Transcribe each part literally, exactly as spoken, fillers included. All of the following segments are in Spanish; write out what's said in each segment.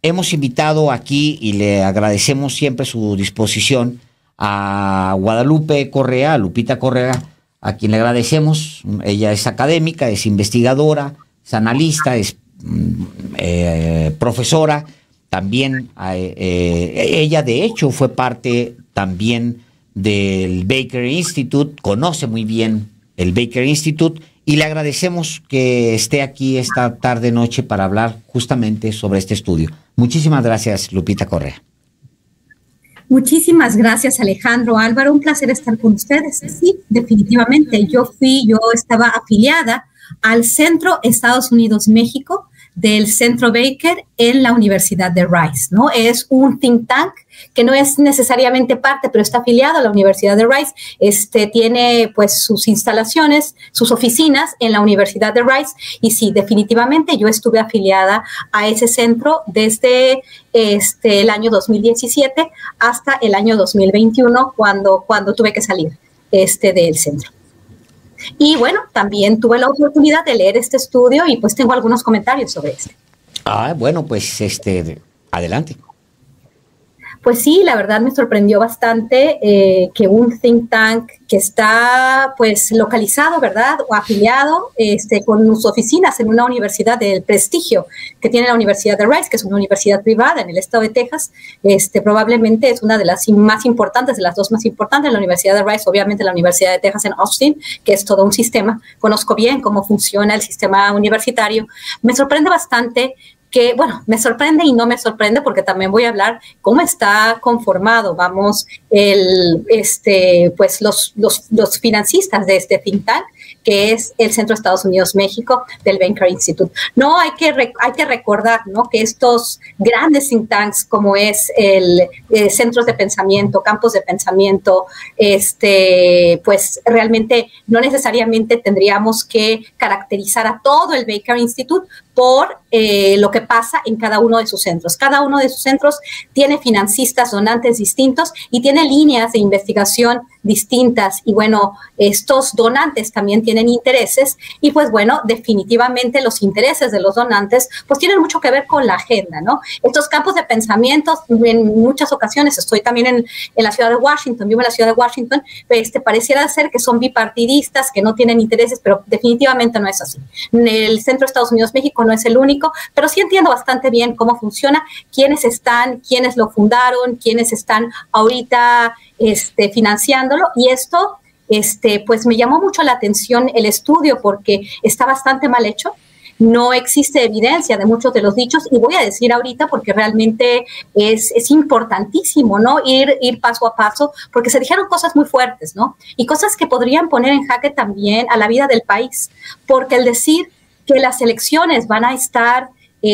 hemos invitado aquí y le agradecemos siempre su disposición a Guadalupe Correa, a Lupita Correa, a quien le agradecemos. Ella es académica, es investigadora, es analista, es eh, profesora. También eh, eh, ella, de hecho, fue parte también del Baker Institute, conoce muy bien el Baker Institute, y le agradecemos que esté aquí esta tarde-noche para hablar justamente sobre este estudio. Muchísimas gracias, Lupita Correa. Muchísimas gracias, Alejandro. Álvaro, un placer estar con ustedes. Sí, definitivamente. Yo fui, yo estaba afiliada al Centro Estados Unidos-México del Centro Baker en la Universidad de Rice, ¿no? Es un think tank que no es necesariamente parte, pero está afiliado a la Universidad de Rice. Este tiene, pues, sus instalaciones, sus oficinas en la Universidad de Rice. Y sí, definitivamente yo estuve afiliada a ese centro desde este, el año dos mil diecisiete hasta el año dos mil veintiuno, cuando, cuando tuve que salir este, del centro. Y bueno, también tuve la oportunidad de leer este estudio y pues tengo algunos comentarios sobre este. Ah, bueno, pues este, adelante. Pues sí, la verdad me sorprendió bastante eh, que un think tank que está pues localizado, ¿verdad? O afiliado este, con sus oficinas en una universidad del prestigio que tiene la Universidad de Rice, que es una universidad privada en el estado de Texas, este, probablemente es una de las más importantes, de las dos más importantes, la Universidad de Rice, obviamente la Universidad de Texas en Austin, que es todo un sistema. Conozco bien cómo funciona el sistema universitario. Me sorprende bastante que, bueno, me sorprende y no me sorprende porque también voy a hablar cómo está conformado, vamos, el, este, pues los, los, los financistas de este think tank, que es el Centro Estados Unidos-México del Baker Institute. No, hay que, hay que recordar, ¿no?, que estos grandes think tanks como es el eh, centros de pensamiento, campos de pensamiento, este, pues realmente no necesariamente tendríamos que caracterizar a todo el Baker Institute por eh, lo que pasa en cada uno de sus centros. Cada uno de sus centros tiene financistas, donantes distintos y tiene líneas de investigación distintas. Y bueno, estos donantes también tienen intereses y pues bueno, definitivamente los intereses de los donantes pues tienen mucho que ver con la agenda, ¿no? Estos campos de pensamiento, en muchas ocasiones, estoy también en, en la ciudad de Washington, vivo en la ciudad de Washington, este, pareciera ser que son bipartidistas, que no tienen intereses, pero definitivamente no es así. El Centro Estados Unidos-México no es el único, pero sí entiendo bastante bien cómo funciona, quiénes están, quiénes lo fundaron, quiénes están ahorita este, financiándolo, y esto este, pues me llamó mucho la atención el estudio porque está bastante mal hecho. No existe evidencia de muchos de los dichos y voy a decir ahorita porque realmente es, es importantísimo, ¿no? Ir, ir paso a paso porque se dijeron cosas muy fuertes, ¿no? Y cosas que podrían poner en jaque también a la vida del país, porque el decir que las elecciones van a estar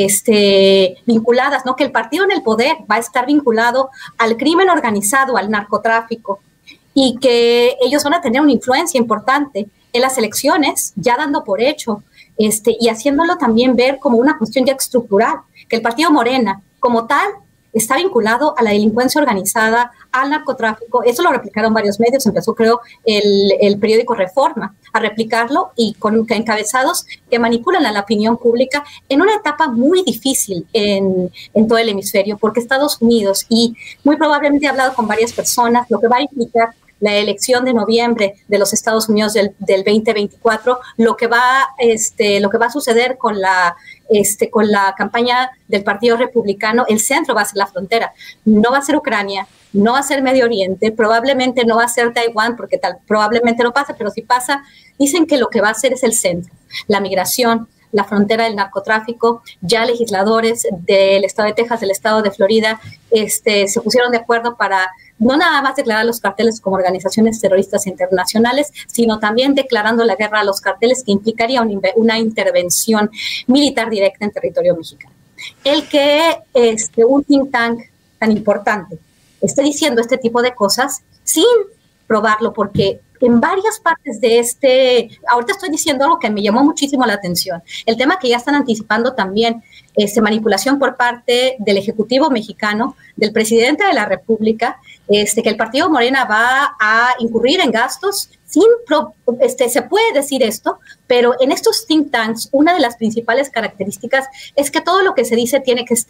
este, vinculadas, ¿no?, que el partido en el poder va a estar vinculado al crimen organizado, al narcotráfico, y que ellos van a tener una influencia importante en las elecciones, ya dando por hecho, este, y haciéndolo también ver como una cuestión ya estructural, que el partido Morena, como tal, está vinculado a la delincuencia organizada, al narcotráfico. Eso lo replicaron varios medios, empezó creo el, el periódico Reforma a replicarlo y con encabezados que manipulan a la opinión pública en una etapa muy difícil en, en todo el hemisferio, porque Estados Unidos, y muy probablemente he hablado con varias personas, lo que va a implicar la elección de noviembre de los Estados Unidos del, del veinte veinticuatro, lo que va, este, lo que va a suceder con la, este, con la campaña del Partido Republicano, el centro va a ser la frontera, no va a ser Ucrania, no va a ser Medio Oriente, probablemente no va a ser Taiwán, porque tal, probablemente no pase, pero si pasa, dicen que lo que va a ser es el centro, la migración, la frontera del narcotráfico. Ya legisladores del estado de Texas, del estado de Florida, este, se pusieron de acuerdo para no nada más declarar a los carteles como organizaciones terroristas internacionales, sino también declarando la guerra a los carteles, que implicaría un, una intervención militar directa en territorio mexicano. El que este, un think tank tan importante esté diciendo este tipo de cosas sin probarlo, porque en varias partes de este, ahorita estoy diciendo algo que me llamó muchísimo la atención, el tema que ya están anticipando también, este, manipulación por parte del Ejecutivo mexicano, del presidente de la República, este, que el partido Morena va a incurrir en gastos sin, pro, este, se puede decir esto, pero en estos think tanks una de las principales características es que todo lo que se dice tiene que estar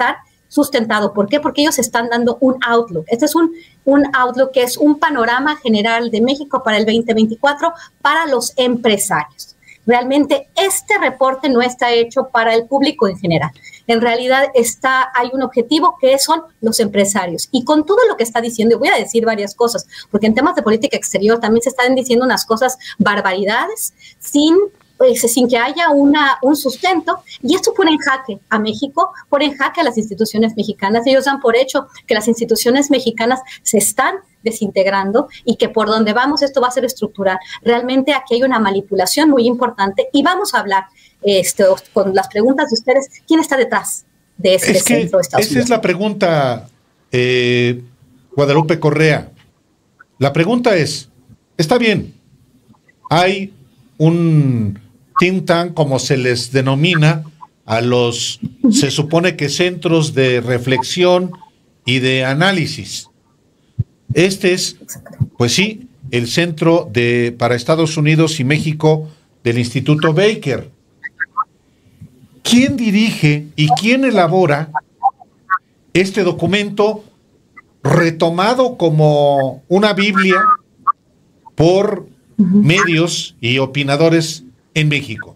sustentado. ¿Por qué? Porque ellos están dando un outlook. Este es un, un outlook que es un panorama general de México para el veinte veinticuatro para los empresarios. Realmente este reporte no está hecho para el público en general. En realidad está, hay un objetivo que son los empresarios. Y con todo lo que está diciendo, voy a decir varias cosas, porque en temas de política exterior también se están diciendo unas cosas, barbaridades, sin, pues, sin que haya una, un sustento. Y esto pone en jaque a México, pone en jaque a las instituciones mexicanas. Ellos dan por hecho que las instituciones mexicanas se están desintegrando y que por donde vamos esto va a ser estructural. Realmente aquí hay una manipulación muy importante y vamos a hablar este, con las preguntas de ustedes, ¿quién está detrás de este es que centro de Estados Unidos? Esa Unidos? es la pregunta, eh, Guadalupe Correa. La pregunta es, está bien, hay un think tank, como se les denomina, a los, se supone que centros de reflexión y de análisis. Este es, pues sí, el centro de para Estados Unidos y México del Instituto Baker. ¿Quién dirige y quién elabora este documento retomado como una Biblia por medios y opinadores en México?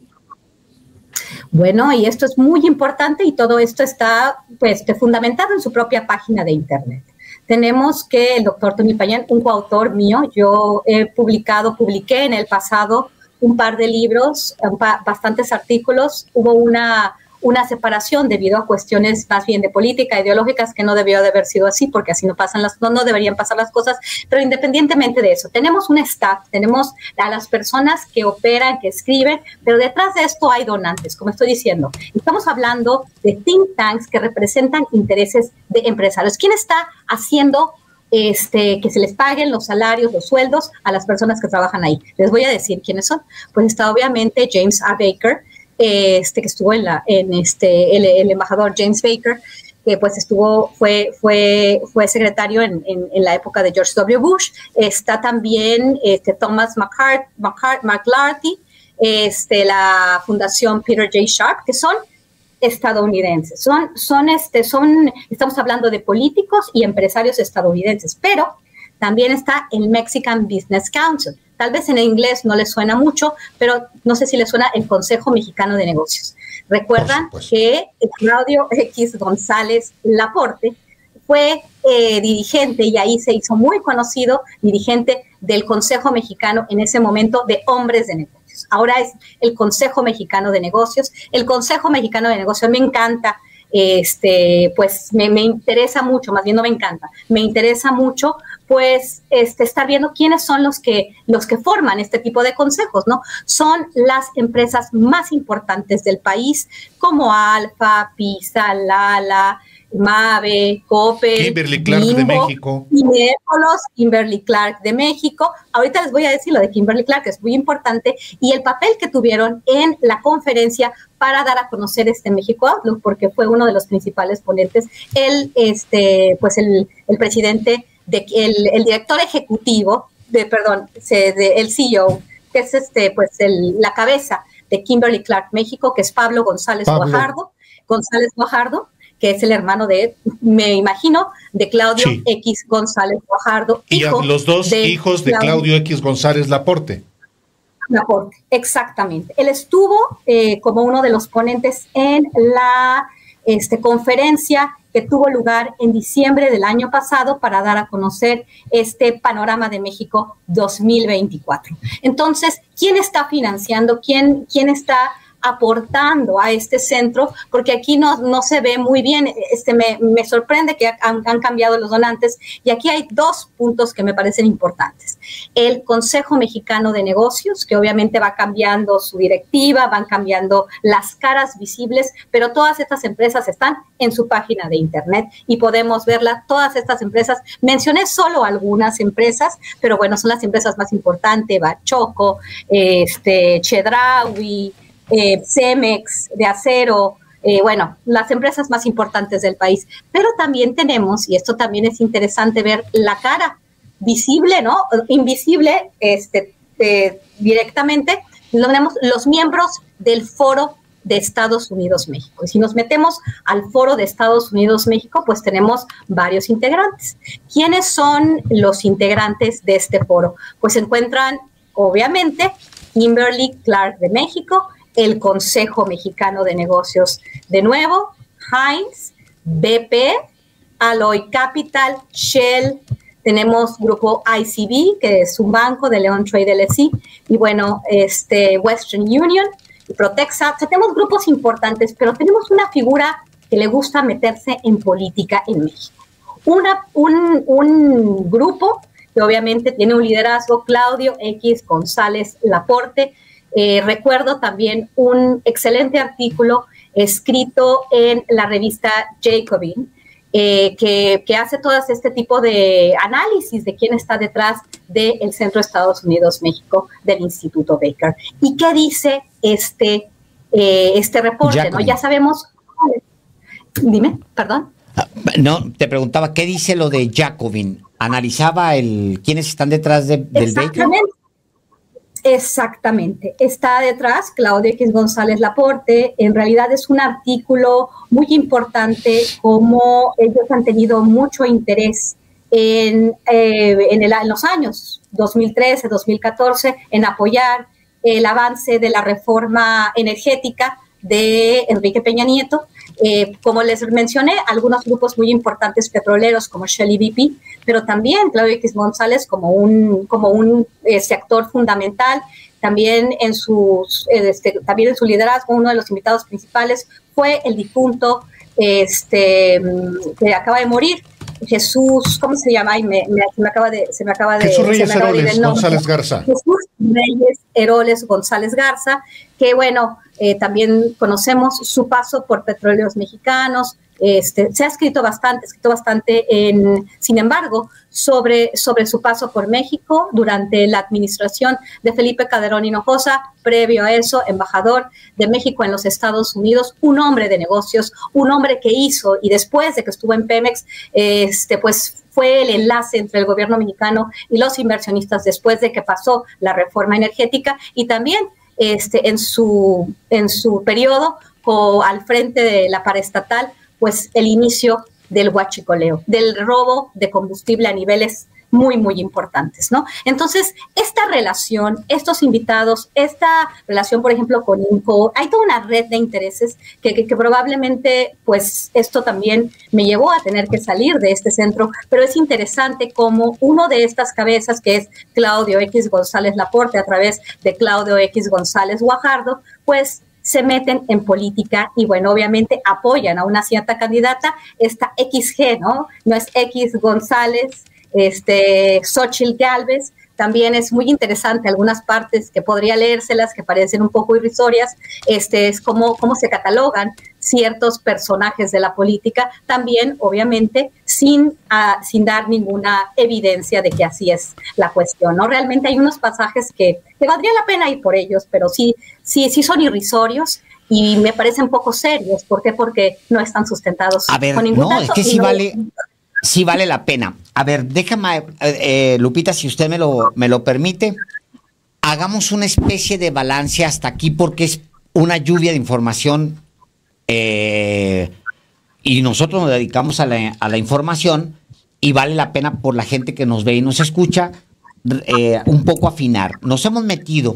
Bueno, y esto es muy importante y todo esto está pues fundamentado en su propia página de internet. Tenemos que el doctor Tony Payán, un coautor mío, yo he publicado, publiqué en el pasado un par de libros, bastantes artículos, hubo una, una separación debido a cuestiones más bien de política, ideológicas, que no debió de haber sido así, porque así no pasan las, no, no deberían pasar las cosas, pero independientemente de eso, tenemos un staff, tenemos a las personas que operan, que escriben, pero detrás de esto hay donantes, como estoy diciendo. Estamos hablando de think tanks que representan intereses de empresarios. ¿Quién está haciendo Este, que se les paguen los salarios, los sueldos a las personas que trabajan ahí? Les voy a decir quiénes son. Pues está obviamente James A. Baker, este, que estuvo en la, en este, el, el embajador James Baker, que pues estuvo, fue, fue, fue secretario en, en, en la época de George W. Bush. Está también este, Thomas McCart, McCart, McLarty, este, la Fundación Peter J. Sharp, que son estadounidenses. Son, son, este, son, estamos hablando de políticos y empresarios estadounidenses, pero también está el Mexican Business Council. Tal vez en inglés no les suena mucho, pero no sé si les suena el Consejo Mexicano de Negocios. Recuerdan que Claudio X González Laporte fue eh, dirigente, y ahí se hizo muy conocido, dirigente del Consejo Mexicano en ese momento de hombres de negocios. Ahora es el Consejo Mexicano de Negocios. El Consejo Mexicano de Negocios me encanta, este, pues me, me interesa mucho, más bien no me encanta, me interesa mucho, pues este, estar viendo quiénes son los que, los que forman este tipo de consejos, ¿no? Son las empresas más importantes del país, como Alfa, Pisa, Lala, Mave, Coppel, Kimberly Clark Bimbo, de México, Miércoles, Kimberly Clark de México. Ahorita les voy a decir lo de Kimberly Clark, que es muy importante, y el papel que tuvieron en la conferencia para dar a conocer este México Outlook, porque fue uno de los principales ponentes, el, este, pues el, el presidente, de, el, el director ejecutivo, de, perdón, se, de, el C E O, que es este, pues el, la cabeza de Kimberly Clark México, que es Pablo González Pablo. Guajardo, González Guajardo, que es el hermano de, me imagino, de Claudio sí. X González Guajardo. Y hijo los dos de hijos de Claudio, Claudio X González Laporte. Laporte, exactamente. Él estuvo eh, como uno de los ponentes en la este, conferencia que tuvo lugar en diciembre del año pasado para dar a conocer este panorama de México dos mil veinticuatro. Entonces, ¿quién está financiando? ¿Quién, quién está aportando a este centro? Porque aquí no, no se ve muy bien, este, me, me sorprende que han, han cambiado los donantes, y aquí hay dos puntos que me parecen importantes. El Consejo Mexicano de Negocios, que obviamente va cambiando su directiva, van cambiando las caras visibles, pero todas estas empresas están en su página de internet y podemos verlas, todas estas empresas. Mencioné solo algunas empresas, pero bueno, son las empresas más importantes: Bachoco, este, Chedraui, Eh, Cemex de acero, eh, bueno, las empresas más importantes del país. Pero también tenemos, y esto también es interesante ver, la cara visible, ¿no? Invisible, este, eh, directamente, lo tenemos los miembros del Foro de Estados Unidos-México. Y si nos metemos al foro de Estados Unidos-México, pues tenemos varios integrantes. ¿Quiénes son los integrantes de este foro? Pues se encuentran, obviamente, Kimberly Clark de México, el Consejo Mexicano de Negocios de nuevo, Heinz, B P, Alloy Capital, Shell, tenemos grupo I C B, que es un banco de León Trade L L C, y bueno, este Western Union, Protexa. O sea, tenemos grupos importantes, pero tenemos una figura que le gusta meterse en política en México. Una, un, un grupo que obviamente tiene un liderazgo, Claudio X González Laporte. Eh, recuerdo también un excelente artículo escrito en la revista Jacobin, eh, que, que hace todo este tipo de análisis de quién está detrás del Centro Estados Unidos-México del Instituto Baker. ¿Y qué dice este, eh, este reporte? ¿No? Ya sabemos... Dime, perdón. No, te preguntaba, ¿qué dice lo de Jacobin? ¿Analizaba el quiénes están detrás de, del Baker? Exactamente. Está detrás Claudio X González Laporte. En realidad es un artículo muy importante, como ellos han tenido mucho interés en, eh, en, el, en los años dos mil trece, dos mil catorce en apoyar el avance de la reforma energética de Enrique Peña Nieto. Eh, como les mencioné, algunos grupos muy importantes petroleros como Shell y B P, pero también Claudio X González como un, como un este, actor fundamental. También en, sus, este, también en su liderazgo, uno de los invitados principales fue el difunto este, que acaba de morir, Jesús, ¿cómo se llama? Ay, me, me, me acaba de, se me acaba de... Jesús Reyes Heroles de González Garza. Jesús Reyes Heroles González Garza, que bueno, eh, también conocemos su paso por Petróleos Mexicanos. Este, se ha escrito bastante, escrito bastante en, sin embargo, sobre, sobre su paso por México durante la administración de Felipe Calderón Hinojosa, previo a eso, embajador de México en los Estados Unidos, un hombre de negocios, un hombre que hizo, y después de que estuvo en Pemex, este, pues fue el enlace entre el gobierno mexicano y los inversionistas después de que pasó la reforma energética, y también este, en, su, en su periodo co, al frente de la paraestatal, pues el inicio del huachicoleo, del robo de combustible a niveles muy, muy importantes, ¿no? Entonces, esta relación, estos invitados, esta relación, por ejemplo, con INCO, hay toda una red de intereses que, que, que probablemente, pues, esto también me llevó a tener que salir de este centro, pero es interesante cómo uno de estas cabezas, que es Claudio X González Laporte, a través de Claudio X González Guajardo, pues, se meten en política y, bueno, obviamente apoyan a una cierta candidata, esta X G, ¿no? No es X González, este, Xochitl Gálvez. También es muy interesante algunas partes que podría leérselas, que parecen un poco irrisorias, este, es cómo, cómo se catalogan ciertos personajes de la política, también, obviamente, sin, uh, sin dar ninguna evidencia de que así es la cuestión, ¿no? Realmente hay unos pasajes que, que valdría la pena ir por ellos, pero sí, sí, sí son irrisorios y me parecen poco serios. ¿Por qué? Porque no están sustentados A ver, con ningún no, dato. es que sí no vale... Sí vale la pena. A ver, déjame, eh, Lupita, si usted me lo, me lo permite, hagamos una especie de balance hasta aquí, porque es una lluvia de información eh, y nosotros nos dedicamos a la, a la información y vale la pena por la gente que nos ve y nos escucha eh, un poco afinar. Nos hemos metido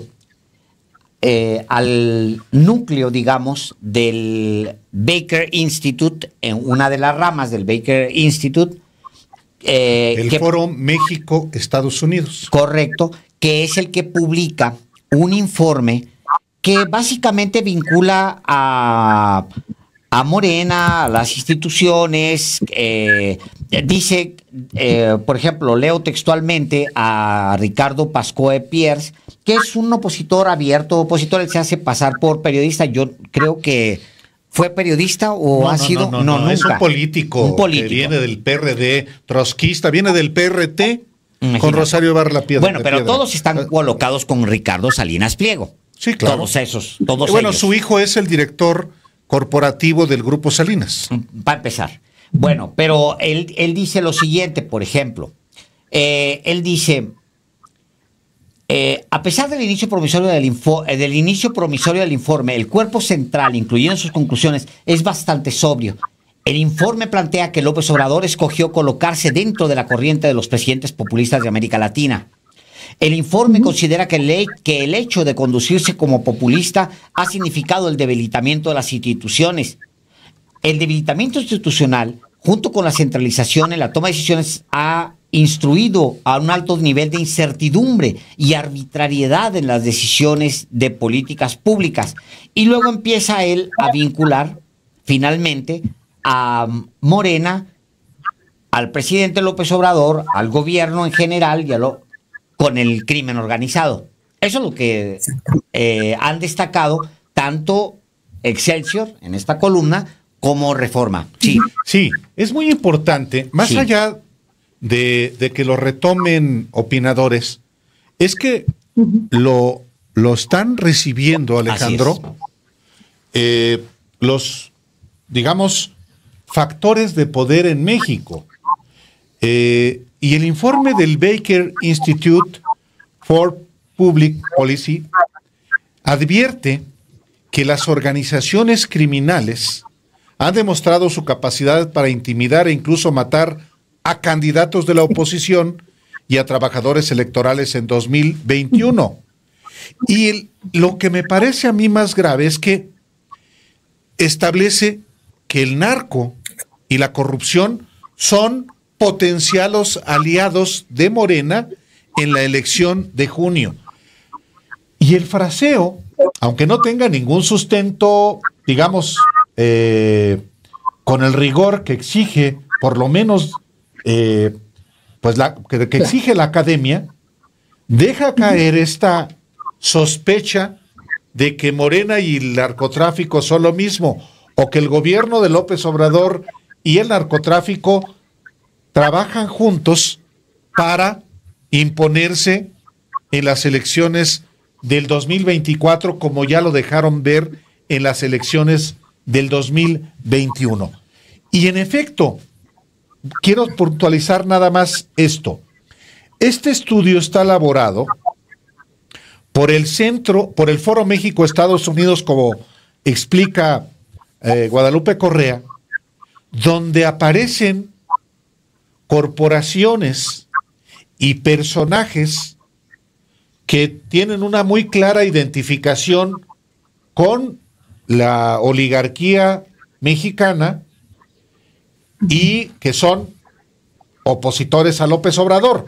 eh, al núcleo, digamos, del Baker Institute, en una de las ramas del Baker Institute. Eh, el que, Foro México-Estados Unidos. Correcto, que es el que publica un informe que básicamente vincula a, a Morena, a las instituciones, eh, dice, eh, por ejemplo, leo textualmente a Ricardo Pascoe Pierce, que es un opositor abierto, opositor, él se hace pasar por periodista. Yo creo que ¿fue periodista o no, ha no, sido? No, no, no, no es un político, un político que viene del P R D, trotskista, viene del P R T. Imagínate. Con Rosario Barra Piedra. Bueno, pero todos están colocados con Ricardo Salinas Pliego. Sí, claro. Todos esos, todos Bueno, ellos. Su hijo es el director corporativo del Grupo Salinas. Para empezar. Bueno, pero él, él dice lo siguiente, por ejemplo. Eh, él dice, Eh, a pesar del inicio promisorio del, info, eh, del inicio promisorio del informe, el cuerpo central, incluyendo sus conclusiones, es bastante sobrio. El informe plantea que López Obrador escogió colocarse dentro de la corriente de los presidentes populistas de América Latina. El informe uh-huh. considera que el, que el hecho de conducirse como populista ha significado el debilitamiento de las instituciones. El debilitamiento institucional, junto con la centralización en la toma de decisiones, ha instruido a un alto nivel de incertidumbre y arbitrariedad en las decisiones de políticas públicas. Y luego empieza él a vincular finalmente a Morena, al presidente López Obrador, al gobierno en general y a lo, con el crimen organizado. Eso es lo que eh, han destacado tanto Excelsior en esta columna como Reforma. Sí, sí, es muy importante, más sí. allá de, de que lo retomen opinadores, es que uh-huh. lo, lo están recibiendo, Alejandro, eh, los, digamos, factores de poder en México. Eh, y el informe del Baker Institute for Public Policy advierte que las organizaciones criminales han demostrado su capacidad para intimidar e incluso matar a candidatos de la oposición y a trabajadores electorales en dos mil veintiuno. Y el, lo que me parece a mí más grave es que establece que el narco y la corrupción son potenciales aliados de Morena en la elección de junio. Y el fraseo, aunque no tenga ningún sustento, digamos, eh, con el rigor que exige, por lo menos, eh, pues la, que, que exige la academia, deja caer esta sospecha de que Morena y el narcotráfico son lo mismo, o que el gobierno de López Obrador y el narcotráfico trabajan juntos para imponerse en las elecciones del dos mil veinticuatro, como ya lo dejaron ver en las elecciones del dos mil veintiuno. Y en efecto, quiero puntualizar nada más esto. Este estudio está elaborado por el Centro, por el Foro México-Estados Unidos, como explica eh, Guadalupe Correa, donde aparecen corporaciones y personajes que tienen una muy clara identificación con la oligarquía mexicana y que son opositores a López Obrador.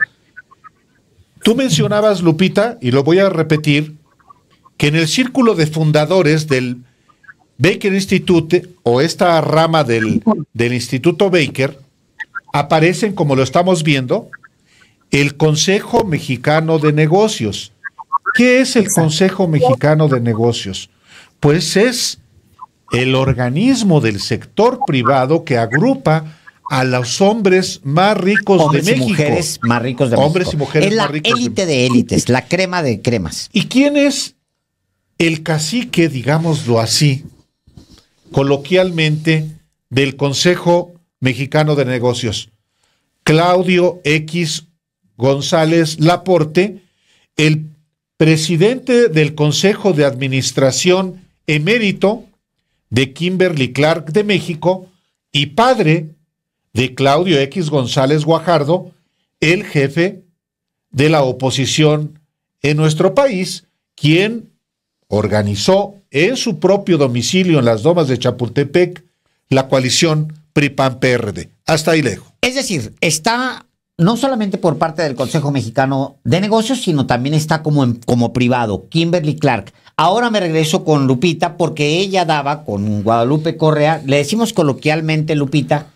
Tú mencionabas, Lupita, y lo voy a repetir, que en el círculo de fundadores del Baker Institute, o esta rama del, del Instituto Baker, aparecen, como lo estamos viendo, el Consejo Mexicano de Negocios. ¿Qué es el Consejo Mexicano de Negocios? Pues es el organismo del sector privado que agrupa a los hombres más ricos hombres de México. Hombres y mujeres más ricos de hombres México. y mujeres es más ricos. La élite de, de élites, la crema de cremas. ¿Y quién es el cacique, digámoslo así, coloquialmente, del Consejo Mexicano de Negocios? Claudio X González Laporte, el presidente del Consejo de Administración emérito de Kimberly-Clark de México y padre de Claudio X González Guajardo, el jefe de la oposición en nuestro país, quien organizó en su propio domicilio en las Lomas de Chapultepec la coalición P R I P A N P R D. Hasta ahí lejos. Es decir, está no solamente por parte del Consejo Mexicano de Negocios, sino también está como, en, como privado, Kimberly-Clark. Ahora me regreso con Lupita porque ella daba con Guadalupe Correa, le decimos coloquialmente Lupita,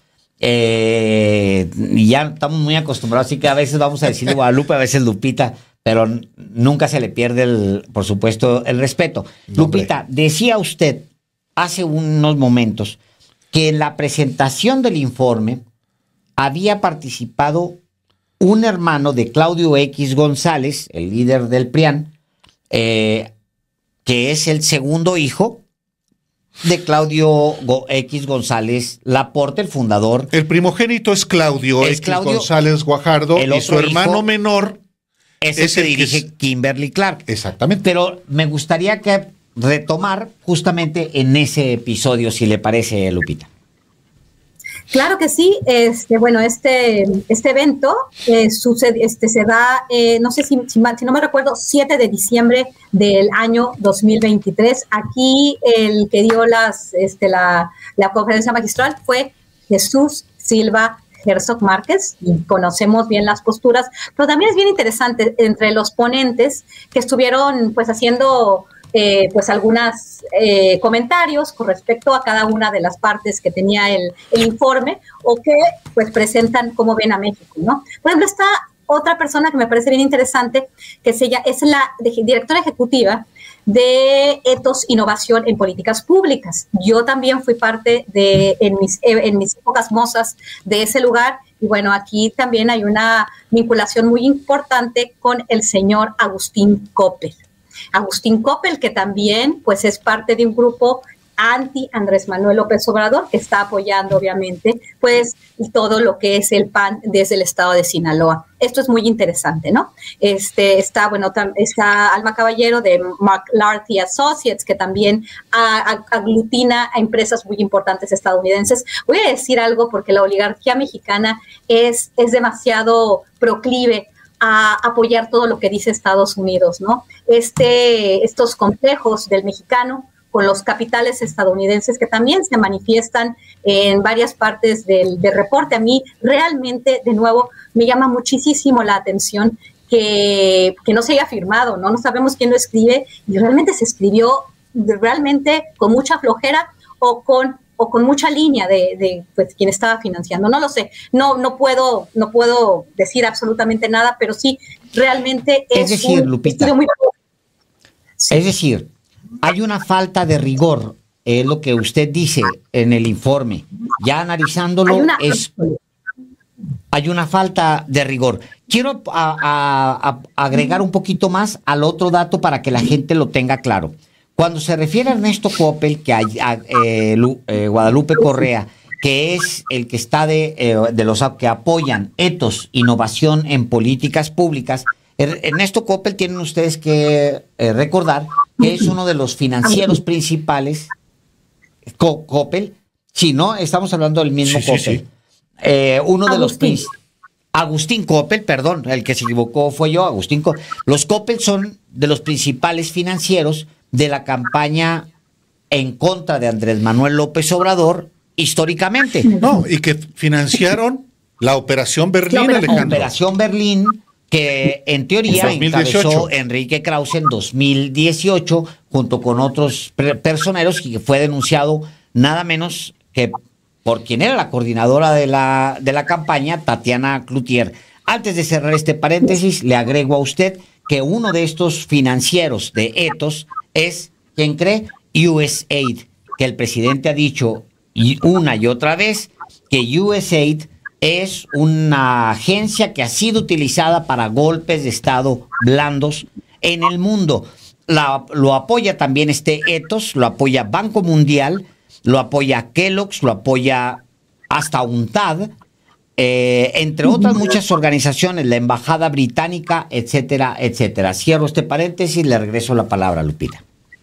eh, y ya estamos muy acostumbrados, así que a veces vamos a decir Guadalupe, a veces Lupita, pero nunca se le pierde, el, por supuesto, el respeto. No, Lupita, hombre. Decía usted hace unos momentos que en la presentación del informe había participado un hermano de Claudio X González, el líder del P R I A N, eh, que es el segundo hijo de Claudio X González Laporte, el fundador. El primogénito es Claudio es X Claudio, González Guajardo, y su hermano hijo, menor Ese es se el que dirige es- Kimberly Clark. Exactamente. Pero me gustaría que retomar justamente en ese episodio, si le parece, Lupita. Claro que sí. Este, bueno, este, este evento eh, sucede, este, se da, eh, no sé si, si, si no me recuerdo, siete de diciembre del año dos mil veintitrés. Aquí el que dio las, este, la, la conferencia magistral fue Jesús Silva Herzog Márquez, y conocemos bien las posturas, pero también es bien interesante entre los ponentes que estuvieron pues haciendo Eh, pues algunos eh, comentarios con respecto a cada una de las partes que tenía el, el informe o que pues presentan cómo ven a México, ¿no? Por ejemplo, está otra persona que me parece bien interesante, que es, ella, es la de, directora ejecutiva de Ethos Innovación en Políticas Públicas. Yo también fui parte de, en mis, en mis épocas mozas de ese lugar, y bueno, aquí también hay una vinculación muy importante con el señor Agustín Coppel. Agustín Coppel, que también pues es parte de un grupo anti Andrés Manuel López Obrador, que está apoyando obviamente pues todo lo que es el P A N desde el estado de Sinaloa. Esto es muy interesante, ¿no? Este está, bueno, tam, está Alma Caballero de McLarty Associates, que también a, a, aglutina a empresas muy importantes estadounidenses. Voy a decir algo porque la oligarquía mexicana es, es demasiado proclive a apoyar todo lo que dice Estados Unidos, ¿no? Este, estos complejos del mexicano con los capitales estadounidenses que también se manifiestan en varias partes del, del reporte. A mí realmente, de nuevo, me llama muchísimo la atención que, que no se haya firmado, ¿no? No sabemos quién lo escribe, y realmente se escribió realmente con mucha flojera o con o con mucha línea de, de pues, quien estaba financiando. No lo sé, no, no, puedo, no puedo decir absolutamente nada, pero sí, realmente es, es decir, un Lupita, estilo muy... Sí. Es decir, hay una falta de rigor, es lo que usted dice en el informe. Ya analizándolo, hay una, es, hay una falta de rigor. Quiero a, a, a agregar un poquito más al otro dato para que la gente lo tenga claro. Cuando se refiere a Ernesto Coppel, que hay, a, eh, eh, Guadalupe Correa, que es el que está de, eh, de los que apoyan Ethos Innovación en Políticas Públicas, Ernesto Coppel, tienen ustedes que eh, recordar que es uno de los financieros principales. Co Coppel, sí, ¿no? Estamos hablando del mismo sí, Coppel. Sí, sí. Eh, uno Agustín. de los principales. Agustín Coppel, perdón, el que se equivocó fue yo, Agustín Coppel. Los Coppel son de los principales financieros de la campaña en contra de Andrés Manuel López Obrador históricamente. No, y que financiaron la Operación Berlín, la Alejandro. Operación Berlín, que en teoría encabezó Enrique Krause en dos mil dieciocho, junto con otros personeros, y que fue denunciado nada menos que por quien era la coordinadora de la, de la campaña, Tatiana Cloutier. Antes de cerrar este paréntesis, le agrego a usted que uno de estos financieros de Ethos es, ¿quién cree? U S A I D, que el presidente ha dicho y una y otra vez que U S A I D es una agencia que ha sido utilizada para golpes de Estado blandos en el mundo. La, lo apoya también este Ethos, lo apoya Banco Mundial, lo apoya Kellogg's, lo apoya hasta UNTAD, eh, entre otras muchas organizaciones, la Embajada Británica, etcétera, etcétera. Cierro este paréntesis y le regreso la palabra a Lupita.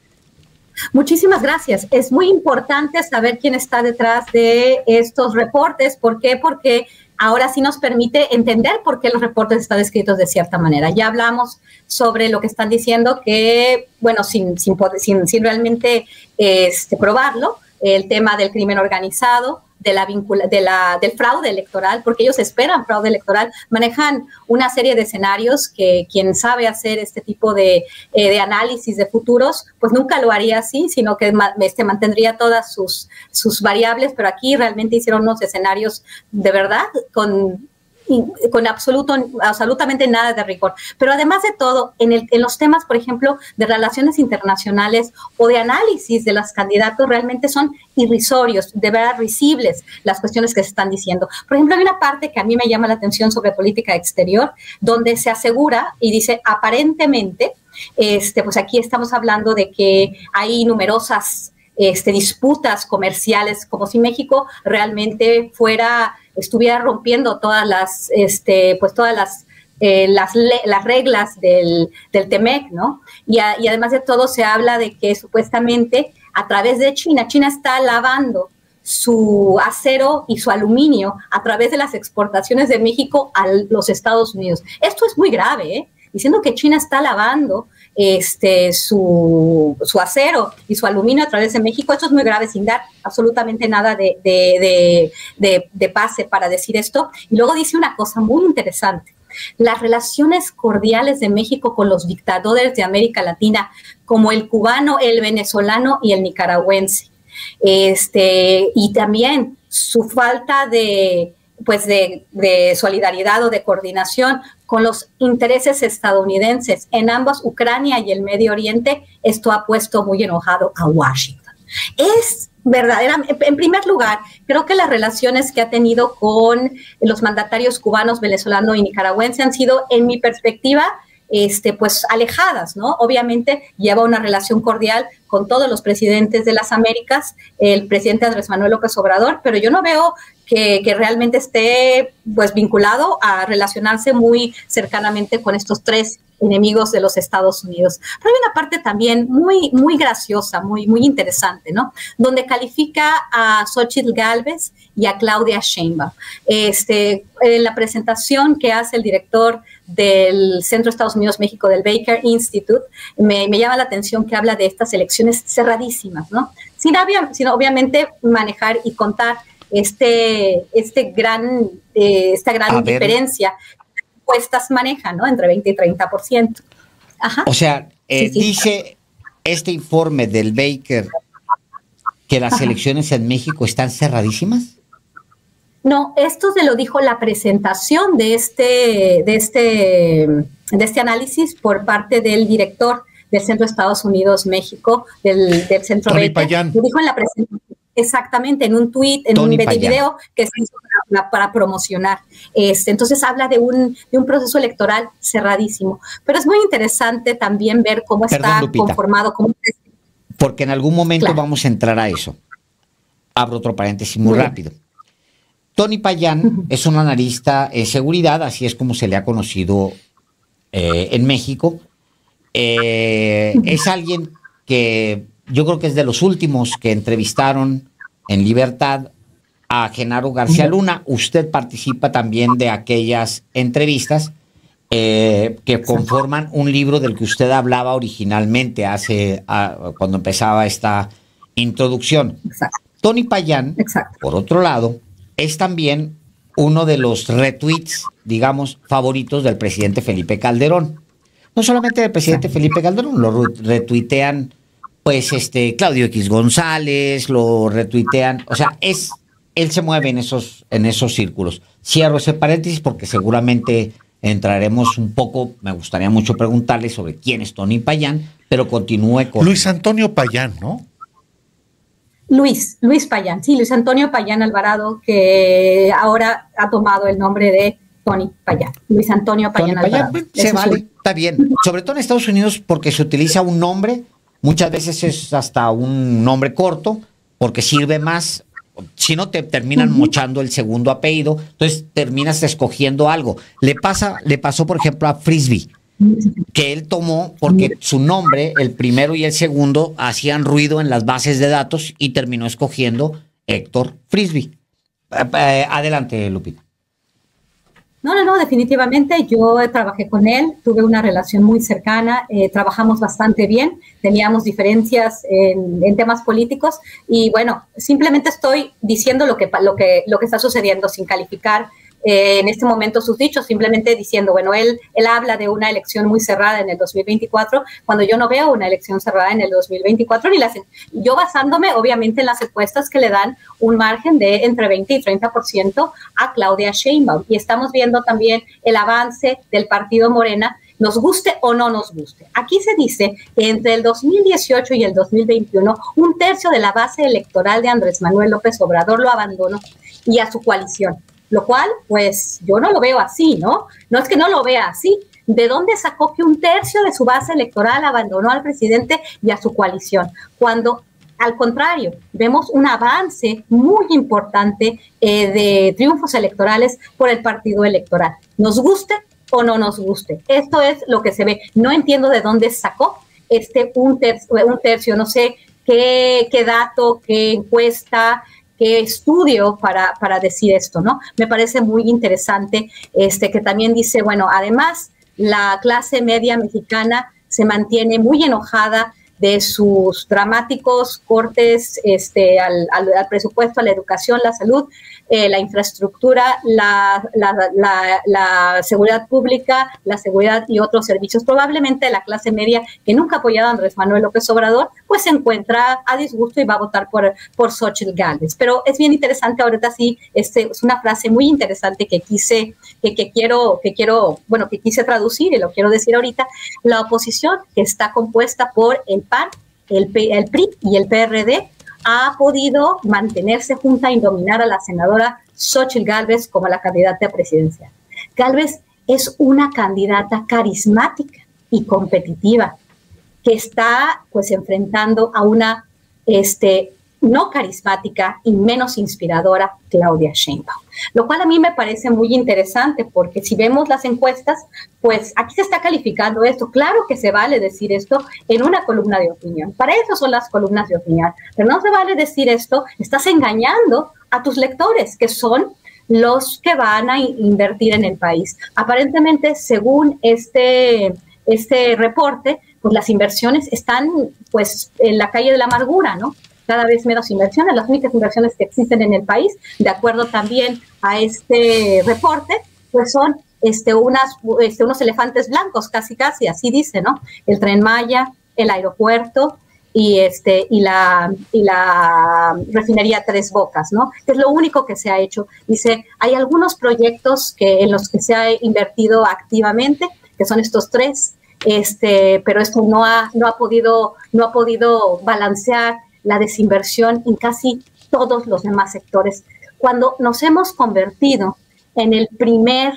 Muchísimas gracias. Es muy importante saber quién está detrás de estos reportes. ¿Por qué? Porque ahora sí nos permite entender por qué los reportes están escritos de cierta manera. Ya hablamos sobre lo que están diciendo, que, bueno, sin, sin, sin, sin realmente este, probarlo, el tema del crimen organizado, de la vincula, de la, del fraude electoral, porque ellos esperan fraude electoral, manejan una serie de escenarios que quien sabe hacer este tipo de, eh, de análisis de futuros, pues nunca lo haría así, sino que este, mantendría todas sus, sus variables, pero aquí realmente hicieron unos escenarios de verdad con... con absoluto, absolutamente nada de rigor. Pero además de todo, en, el, en los temas, por ejemplo, de relaciones internacionales o de análisis de los candidatos, realmente son irrisorios, de verdad risibles las cuestiones que se están diciendo. Por ejemplo, hay una parte que a mí me llama la atención sobre política exterior, donde se asegura y dice, aparentemente, este, pues aquí estamos hablando de que hay numerosas Este, disputas comerciales, como si México realmente fuera, estuviera rompiendo todas las, este, pues todas las eh, las, las reglas del, del T M E C, ¿no? Y, a, y además de todo se habla de que supuestamente a través de China, China está lavando su acero y su aluminio a través de las exportaciones de México a los Estados Unidos. Esto es muy grave, ¿eh? Diciendo que China está lavando este, su, su acero y su aluminio a través de México. Esto es muy grave, sin dar absolutamente nada de, de, de, de, de pase para decir esto. Y luego dice una cosa muy interesante. Las relaciones cordiales de México con los dictadores de América Latina, como el cubano, el venezolano y el nicaragüense. Este, y también su falta de, pues de, de solidaridad o de coordinación con los intereses estadounidenses en ambos, Ucrania y el Medio Oriente, esto ha puesto muy enojado a Washington. Es verdaderamente, en primer lugar, creo que las relaciones que ha tenido con los mandatarios cubanos, venezolanos y nicaragüenses han sido, en mi perspectiva, Este, pues alejadas, ¿no? Obviamente lleva una relación cordial con todos los presidentes de las Américas, el presidente Andrés Manuel López Obrador, pero yo no veo que, que realmente esté pues vinculado a relacionarse muy cercanamente con estos tres enemigos de los Estados Unidos. Pero hay una parte también muy, muy graciosa, muy, muy interesante, ¿no? Donde califica a Xóchitl Gálvez y a Claudia Sheinbaum. Este, en la presentación que hace el director del Centro Estados Unidos-México del Baker Institute, me, me llama la atención que habla de estas elecciones cerradísimas, ¿no? Sin, sin obviamente manejar y contar este, este gran, eh, esta gran diferencia encuestas manejan, ¿no? Entre veinte y treinta por ciento. Ajá. O sea, eh, sí, sí. Dice este informe del Baker que las Ajá. elecciones en México están cerradísimas. No, esto se lo dijo la presentación de este, de este, de este análisis por parte del director del Centro Estados Unidos-México, del, del Centro Tony Payán. Lo dijo en la presentación. Exactamente, en un tweet, en Tony un Payán. video que se hizo para, para promocionar. Este, entonces habla de un, de un proceso electoral cerradísimo. Pero es muy interesante también ver cómo Perdón, está Lupita, conformado. Cómo... Porque en algún momento claro. vamos a entrar a eso. Abro otro paréntesis muy, muy rápido. Tony Payán uh-huh. es un analista en seguridad, así es como se le ha conocido eh, en México. Eh, uh-huh. Es alguien que... Yo creo que es de los últimos que entrevistaron en libertad a Genaro García Luna. Usted participa también de aquellas entrevistas eh, que conforman un libro del que usted hablaba originalmente hace a, cuando empezaba esta introducción. Exacto. Tony Payán, Exacto. por otro lado, es también uno de los retweets, digamos, favoritos del presidente Felipe Calderón. No solamente del presidente Exacto. Felipe Calderón, lo retuitean pues este Claudio X González, lo retuitean, o sea, es él se mueve en esos en esos círculos. Cierro ese paréntesis porque seguramente entraremos un poco, me gustaría mucho preguntarle sobre quién es Tony Payán, pero continúe con Luis Antonio Payán, ¿no? Luis, Luis Payán, sí, Luis Antonio Payán Alvarado, que ahora ha tomado el nombre de Tony Payán, Luis Antonio Payán Tony Alvarado. Payán, se vale, su... está bien, sobre todo en Estados Unidos porque se utiliza un nombre. Muchas veces es hasta un nombre corto, porque sirve más, si no te terminan uh-huh. mochando el segundo apellido, entonces terminas escogiendo algo. Le pasa, le pasó, por ejemplo, a Frisbee, que él tomó porque su nombre, el primero y el segundo, hacían ruido en las bases de datos y terminó escogiendo Héctor Frisbee. Eh, eh, adelante, Lupita. No, no, no, definitivamente yo trabajé con él, tuve una relación muy cercana, eh, trabajamos bastante bien, teníamos diferencias en, en temas políticos y bueno, simplemente estoy diciendo lo que, lo que, lo que está sucediendo sin calificar eh, en este momento sus dichos, simplemente diciendo, bueno, él, él habla de una elección muy cerrada en el dos mil veinticuatro, cuando yo no veo una elección cerrada en el dos mil veinticuatro, ni las, yo basándome obviamente en las encuestas que le dan un margen de entre veinte y treinta por ciento a Claudia Sheinbaum, y estamos viendo también el avance del partido Morena, nos guste o no nos guste. Aquí se dice que entre el dos mil dieciocho y el dos mil veintiuno, un tercio de la base electoral de Andrés Manuel López Obrador lo abandonó y a su coalición. Lo cual, pues, yo no lo veo así, ¿no? No es que no lo vea así. ¿De dónde sacó que un tercio de su base electoral abandonó al presidente y a su coalición? Cuando, al contrario, vemos un avance muy importante eh, de triunfos electorales por el partido electoral. Nos guste o no nos guste. Esto es lo que se ve. No entiendo de dónde sacó este un tercio, un tercio no sé qué, qué dato, qué encuesta, qué estudio para, para decir esto, ¿no? Me parece muy interesante este, que también dice, bueno, además la clase media mexicana se mantiene muy enojada de sus dramáticos cortes este, al, al, al presupuesto, a la educación, la salud, eh, la infraestructura, la, la, la, la seguridad pública, la seguridad y otros servicios. Probablemente la clase media que nunca ha apoyado a Andrés Manuel López Obrador, pues se encuentra a disgusto y va a votar por, por Xóchitl Gálvez. Pero es bien interesante, ahorita sí, este, es una frase muy interesante que quise, que, que quiero, que quiero, bueno, que quise traducir y lo quiero decir ahorita. La oposición, que está compuesta por el P A N, el, P, el P R I y el P R D, ha podido mantenerse junta y dominar a la senadora Xóchitl Gálvez como la candidata presidencial. Gálvez es una candidata carismática y competitiva que está pues enfrentando a una este, no carismática y menos inspiradora Claudia Sheinbaum, lo cual a mí me parece muy interesante porque si vemos las encuestas, pues aquí se está calificando esto. Claro que se vale decir esto en una columna de opinión, para eso son las columnas de opinión, pero no se vale decir esto, estás engañando a tus lectores, que son los que van a invertir en el país. Aparentemente, según este, este reporte, pues las inversiones están pues en la calle de la amargura, ¿no? Cada vez menos inversiones, las únicas inversiones que existen en el país, de acuerdo también a este reporte, pues son este, unas, este, unos elefantes blancos, casi casi, así dice, ¿no? El Tren Maya, el aeropuerto y, este, y, la, y la refinería Tres Bocas, ¿no? Que es lo único que se ha hecho. Dice, hay algunos proyectos que, en los que se ha invertido activamente, que son estos tres, este, pero esto no ha, no ha podido, no ha podido balancear la desinversión en casi todos los demás sectores. Cuando nos hemos convertido en el primer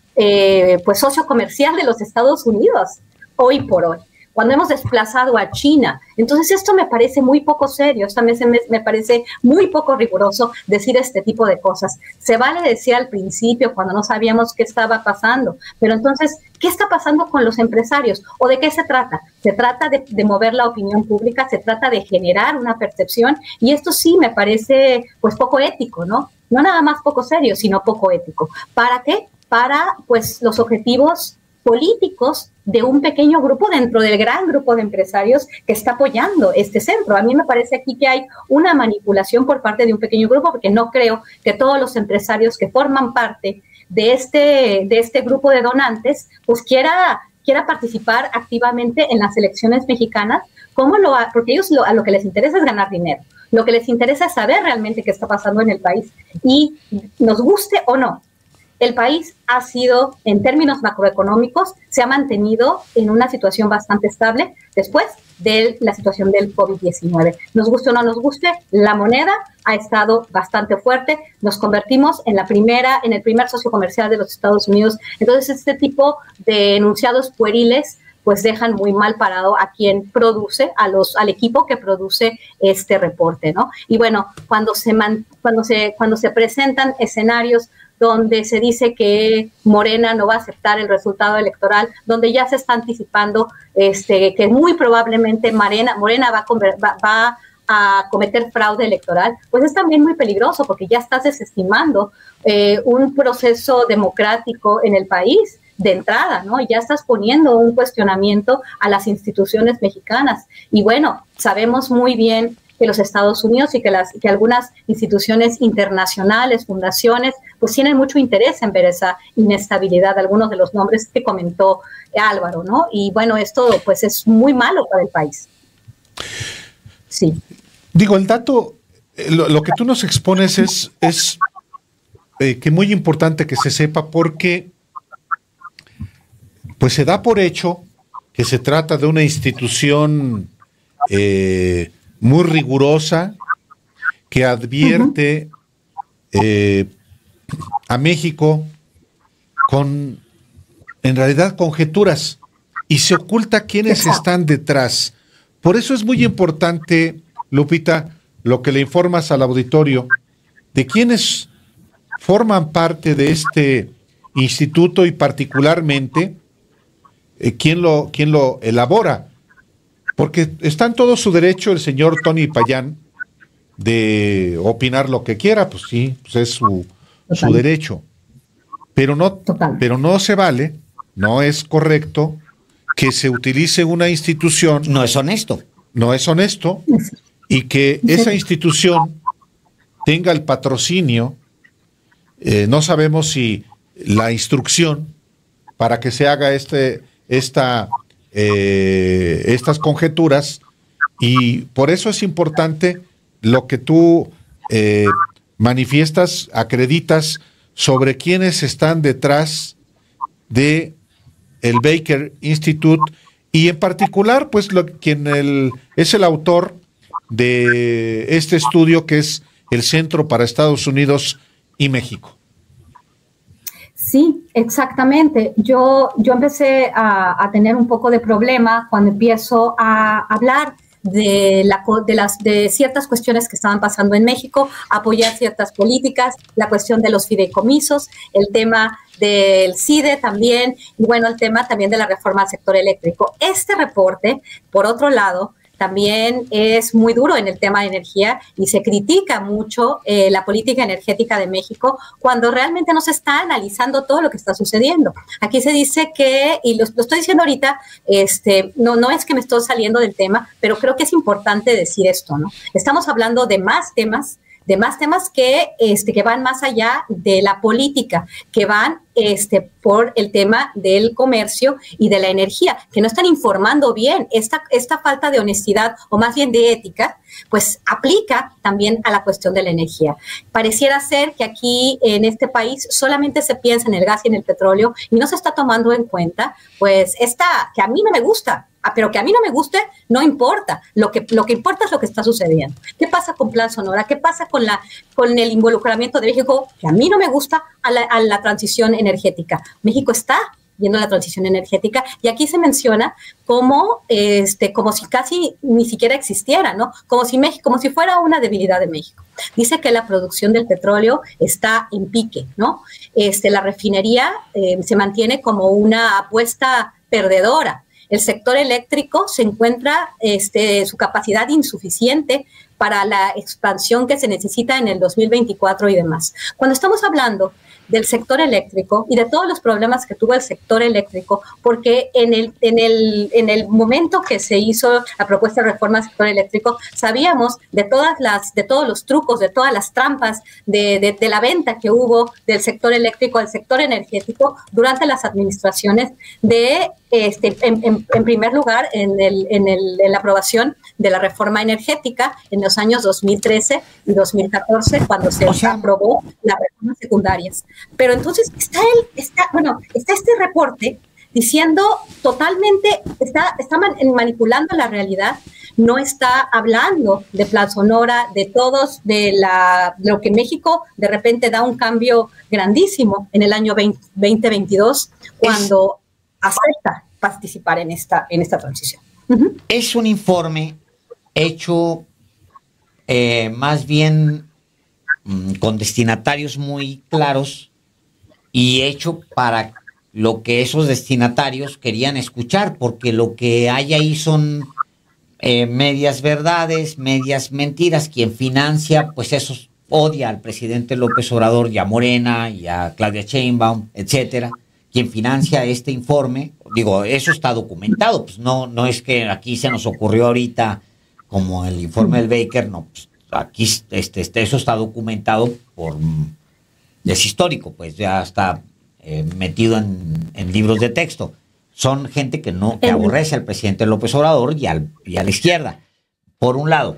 eh, pues, socio comercial de los Estados Unidos, hoy por hoy, cuando hemos desplazado a China. Entonces esto me parece muy poco serio, esto me, me parece muy poco riguroso decir este tipo de cosas. Se vale decir al principio cuando no sabíamos qué estaba pasando, pero entonces, ¿qué está pasando con los empresarios? ¿O de qué se trata? Se trata de, de mover la opinión pública, se trata de generar una percepción y esto sí me parece pues poco ético, ¿no? No nada más poco serio, sino poco ético. ¿Para qué? Para pues los objetivos políticos de un pequeño grupo dentro del gran grupo de empresarios que está apoyando este centro. A mí me parece aquí que hay una manipulación por parte de un pequeño grupo, porque no creo que todos los empresarios que forman parte de este, de este grupo de donantes, pues quiera, quiera participar activamente en las elecciones mexicanas, ¿cómo lo ha? Porque ellos lo, a lo que les interesa es ganar dinero. Lo que les interesa es saber realmente qué está pasando en el país y nos guste o no. El país ha sido, en términos macroeconómicos, se ha mantenido en una situación bastante estable después de la situación del COVID diecinueve. Nos guste o no nos guste, la moneda ha estado bastante fuerte. Nos convertimos en la primera, en el primer socio comercial de los Estados Unidos. Entonces, este tipo de enunciados pueriles pues dejan muy mal parado a quien produce, a los, al equipo que produce este reporte, ¿no? Y bueno, cuando se, man, cuando se, cuando se presentan escenarios donde se dice que Morena no va a aceptar el resultado electoral, donde ya se está anticipando este, que muy probablemente Morena, Morena va, a conver, va, va a cometer fraude electoral, pues es también muy peligroso porque ya estás desestimando eh, un proceso democrático en el país de entrada, ¿no? Ya estás poniendo un cuestionamiento a las instituciones mexicanas. Y bueno, sabemos muy bien que los Estados Unidos y que, las, que algunas instituciones internacionales, fundaciones, pues tienen mucho interés en ver esa inestabilidad, algunos de los nombres que comentó Álvaro, ¿no? Y bueno, esto pues es muy malo para el país. Sí. Digo, el dato, lo, lo que tú nos expones es, es eh, que muy importante que se sepa porque pues se da por hecho que se trata de una institución eh, muy rigurosa, que advierte uh-huh. eh, a México con, en realidad, conjeturas y se oculta quiénes están detrás. Por eso es muy importante, Lupita, lo que le informas al auditorio de quiénes forman parte de este instituto y particularmente eh, quién lo, quién lo elabora. Porque está en todo su derecho el señor Tony Payán de opinar lo que quiera, pues sí, pues es su, su derecho. Pero no, pero no se vale, no es correcto que se utilice una institución. No es honesto. No es honesto y que esa institución tenga el patrocinio, eh, no sabemos si la instrucción para que se haga este, esta, eh, estas conjeturas, y por eso es importante lo que tú eh, manifiestas, acreditas sobre quiénes están detrás de el Baker Institute y en particular, pues, lo, quien el, es el autor de este estudio que es el Centro para Estados Unidos y México. Sí, exactamente. Yo, yo empecé a, a tener un poco de problema cuando empiezo a hablar de, la, de, las, de ciertas cuestiones que estaban pasando en México, apoyar ciertas políticas, la cuestión de los fideicomisos, el tema del CIDE también, y bueno, el tema también de la reforma al sector eléctrico. Este reporte, por otro lado, también es muy duro en el tema de energía y se critica mucho eh, la política energética de México cuando realmente no se está analizando todo lo que está sucediendo. Aquí se dice que, y lo, lo estoy diciendo ahorita, este, no, no es que me estoy saliendo del tema, pero creo que es importante decir esto, ¿no? Estamos hablando de más temas, de más temas que, este, que van más allá de la política, que van este, por el tema del comercio y de la energía, que no están informando bien. Esta, esta falta de honestidad, o más bien de ética, pues aplica también a la cuestión de la energía. Pareciera ser que aquí en este país solamente se piensa en el gas y en el petróleo y no se está tomando en cuenta, pues esta, que a mí no me gusta, pero que a mí no me guste, no importa. Lo que, lo que importa es lo que está sucediendo. ¿Qué pasa con Plan Sonora? ¿Qué pasa con, la, con el involucramiento de México, que a mí no me gusta, a la, a la transición energética? México está viendo la transición energética y aquí se menciona como, este, como si casi ni siquiera existiera, ¿no? Como si, México, como si fuera una debilidad de México. Dice que la producción del petróleo está en pique, ¿no? Este, la refinería eh, se mantiene como una apuesta perdedora. El sector eléctrico se encuentra este, su capacidad insuficiente para la expansión que se necesita en el dos mil veinticuatro y demás. Cuando estamos hablando del sector eléctrico y de todos los problemas que tuvo el sector eléctrico, porque en el, en el, en el momento que se hizo la propuesta de reforma del sector eléctrico, sabíamos de, todas las, de todos los trucos, de todas las trampas, de, de, de la venta que hubo del sector eléctrico al sector energético durante las administraciones de, este, en, en, en primer lugar, en, el, en, el, en la aprobación de la reforma energética en los años dos mil trece y dos mil catorce, cuando se o sea, aprobó las reformas secundarias. Pero entonces está, el, está, bueno, está este reporte diciendo totalmente, está, está manipulando la realidad, no está hablando de Plan Sonora, de todos, de, la, de lo que México de repente da un cambio grandísimo en el año veinte veintidós, cuando es, acepta participar en esta, en esta transición. Uh-huh. Es un informe hecho eh, más bien mmm, con destinatarios muy claros y hecho para lo que esos destinatarios querían escuchar, porque lo que hay ahí son eh, medias verdades, medias mentiras. Quien financia, pues eso odia al presidente López Obrador y a Morena y a Claudia Sheinbaum, etcétera. Quien financia este informe, digo, eso está documentado, pues no, no es que aquí se nos ocurrió ahorita como el informe del Baker, no, pues aquí este, este, eso está documentado por, es histórico, pues ya está eh, metido en, en libros de texto. Son gente que no, que aborrece al presidente López Obrador y, al, y a la izquierda, por un lado.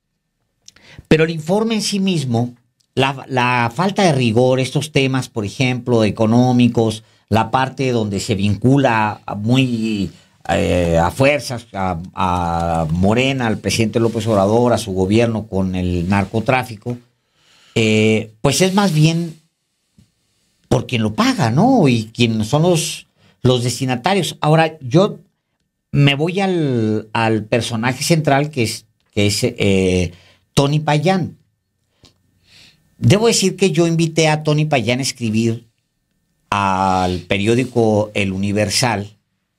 Pero el informe en sí mismo, la, la falta de rigor, estos temas, por ejemplo, económicos, la parte donde se vincula muy eh, a fuerzas a, a Morena, al presidente López Obrador, a su gobierno con el narcotráfico, eh, pues es más bien por quien lo paga, ¿no? Y quien son los, los destinatarios. Ahora, yo me voy al, al personaje central que es, que es eh, Tony Payán. Debo decir que yo invité a Tony Payán a escribir al periódico El Universal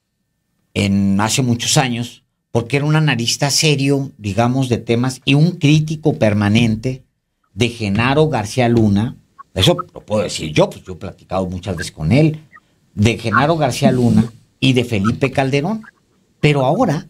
en hace muchos años, porque era un analista serio, digamos, de temas y un crítico permanente de Genaro García Luna. Eso lo puedo decir yo, pues yo he platicado muchas veces con él, de Genaro García Luna y de Felipe Calderón. Pero ahora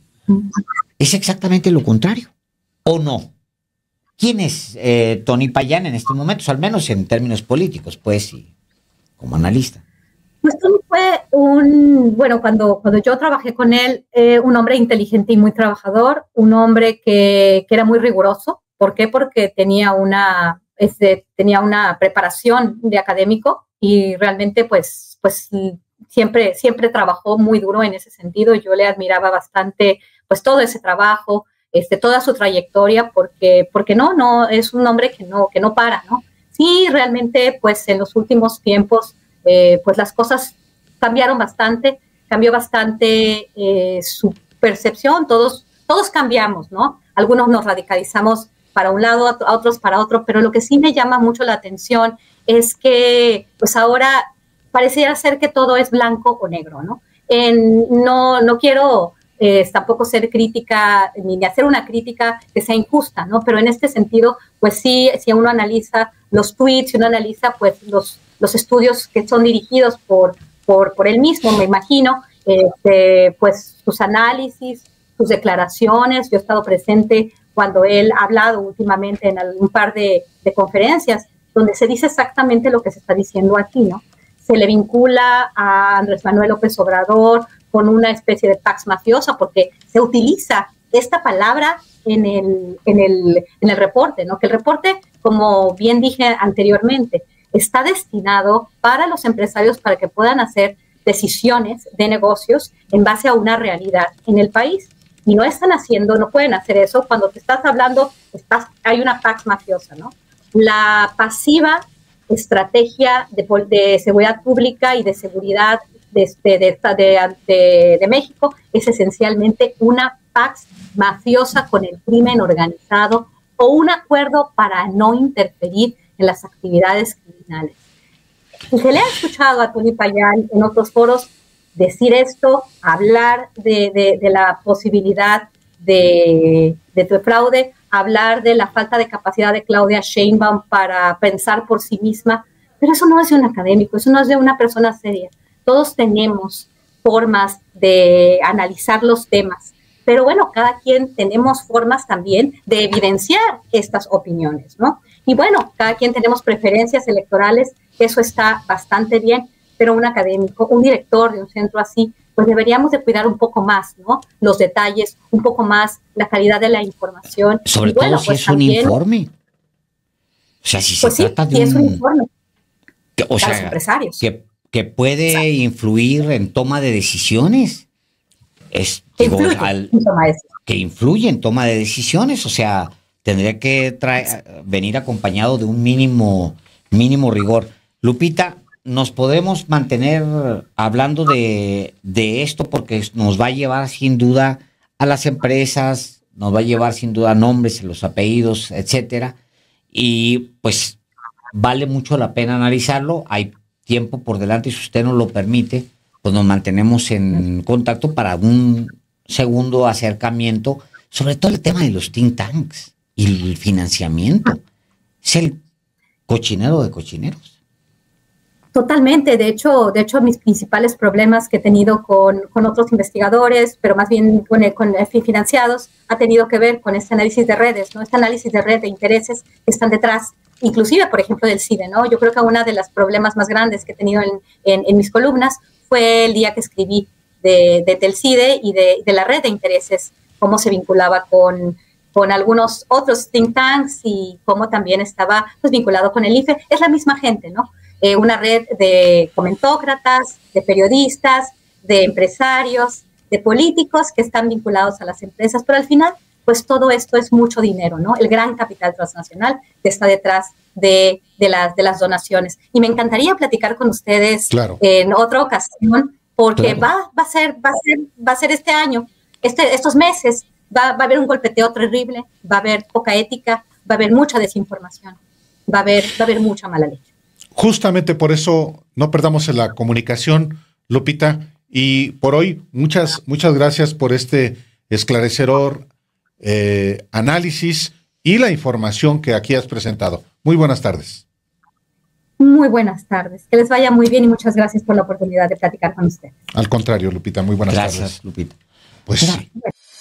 es exactamente lo contrario, ¿o no? ¿Quién es eh, Tony Payán en estos momentos, al menos en términos políticos, pues, y como analista? Pues Tony fue un, bueno, cuando, cuando yo trabajé con él, eh, un hombre inteligente y muy trabajador, un hombre que, que era muy riguroso. ¿Por qué? Porque tenía una, este, tenía una preparación de académico y realmente pues, pues siempre, siempre trabajó muy duro en ese sentido. Yo le admiraba bastante pues todo ese trabajo, este, toda su trayectoria, porque, porque no, no, es un hombre que no, que no para, ¿no? Sí, realmente pues en los últimos tiempos eh, pues las cosas cambiaron bastante, cambió bastante eh, su percepción, todos, todos cambiamos, ¿no? Algunos nos radicalizamos para un lado, a otros para otro, pero lo que sí me llama mucho la atención es que pues ahora pareciera ser que todo es blanco o negro, ¿no? En, no, no quiero eh, tampoco ser crítica, ni hacer una crítica que sea injusta, ¿no? Pero en este sentido, pues sí, si uno analiza los tweets, si uno analiza pues los, los estudios que son dirigidos por, por, por él mismo, me imagino, este, pues sus análisis, sus declaraciones, yo he estado presente cuando él ha hablado últimamente en un par de, de conferencias, donde se dice exactamente lo que se está diciendo aquí, ¿no? Se le vincula a Andrés Manuel López Obrador con una especie de pax mafiosa, porque se utiliza esta palabra en el, en el, en el reporte, ¿no? Que el reporte, como bien dije anteriormente, está destinado para los empresarios para que puedan hacer decisiones de negocios en base a una realidad en el país. Y no están haciendo, no pueden hacer eso. Cuando te estás hablando, estás, hay una pax mafiosa, ¿no? La pasiva estrategia de, de seguridad pública y de seguridad de, de, de, de, de México es esencialmente una pax mafiosa con el crimen organizado o un acuerdo para no interferir en las actividades criminales. Y se le ha escuchado a Tony Payán en otros foros decir esto, hablar de, de, de la posibilidad de, de, de fraude, hablar de la falta de capacidad de Claudia Sheinbaum para pensar por sí misma, pero eso no es de un académico, eso no es de una persona seria. Todos tenemos formas de analizar los temas, pero bueno, cada quien tenemos formas también de evidenciar estas opiniones, ¿no? Y bueno, cada quien tenemos preferencias electorales, eso está bastante bien, pero un académico, un director de un centro así, pues deberíamos de cuidar un poco más, ¿no? Los detalles, un poco más la calidad de la información. Sobre y bueno, todo si pues es también, un informe. O sea, si pues se sí, trata de si un... es un informe que, o para sea, los empresarios. Que, que puede Exacto. influir en toma de decisiones. Es, que, digo, influye, al, en que influye en toma de decisiones. O sea, tendría que traer, venir acompañado de un mínimo, mínimo rigor. Lupita, nos podemos mantener hablando de, de esto porque nos va a llevar sin duda a las empresas, nos va a llevar sin duda a nombres, los apellidos, etcétera. Y pues vale mucho la pena analizarlo. Hay tiempo por delante y si usted nos lo permite, pues nos mantenemos en contacto para un segundo acercamiento, sobre todo el tema de los think tanks y el financiamiento. Es el cochinero de cochineros. Totalmente, de hecho, de hecho mis principales problemas que he tenido con, con otros investigadores, pero más bien con, con financiados, ha tenido que ver con este análisis de redes, ¿no? Este análisis de red de intereses que están detrás, inclusive, por ejemplo, del CIDE, ¿no? Yo creo que uno de los problemas más grandes que he tenido en, en, en mis columnas fue el día que escribí de, de, del CIDE y de, de la red de intereses, cómo se vinculaba con, con algunos otros think tanks y cómo también estaba pues, vinculado con el I F E. Es la misma gente, ¿no? Eh, una red de comentócratas, de periodistas, de empresarios, de políticos que están vinculados a las empresas, pero al final, pues todo esto es mucho dinero, ¿no? El gran capital transnacional que está detrás de, de, las, de las donaciones. Y me encantaría platicar con ustedes claro. en otra ocasión, porque claro. va, va, a ser, va, a ser, va a ser este año, este, estos meses, va, va a haber un golpeteo terrible, va a haber poca ética, va a haber mucha desinformación, va a haber, va a haber mucha mala leche. Justamente por eso no perdamos la comunicación, Lupita, y por hoy, muchas, muchas gracias por este esclarecedor eh, análisis y la información que aquí has presentado. Muy buenas tardes. Muy buenas tardes. Que les vaya muy bien y muchas gracias por la oportunidad de platicar con ustedes. Al contrario, Lupita, muy buenas Gracias, tardes. Lupita. Pues sí.